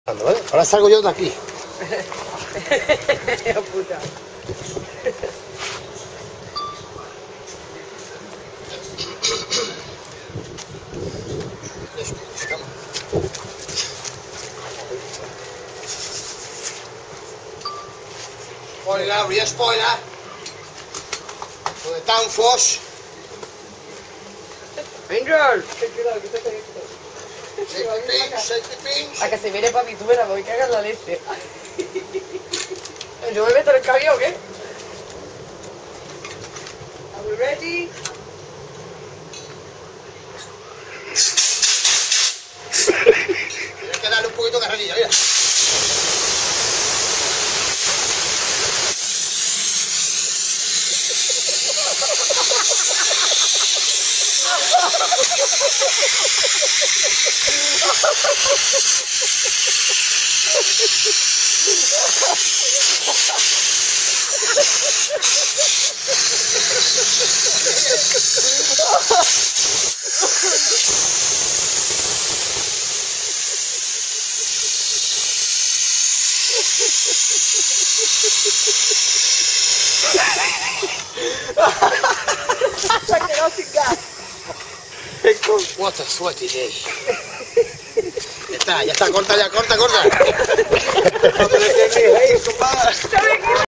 ¿Vale? Ahora salgo yo de aquí. Puta. Spoiler, spoiler. ¿Dónde está un Fox? Angel. Shake A que se viene papi, tú verás, voy a cagar la leche. ¿Yo me meto en el camión o qué? Are we ready? Tienes que darle un poquito de carrerilla, mira. Se ha quedado sin gas. What a sweaty day. Ya está, corta ya, corta.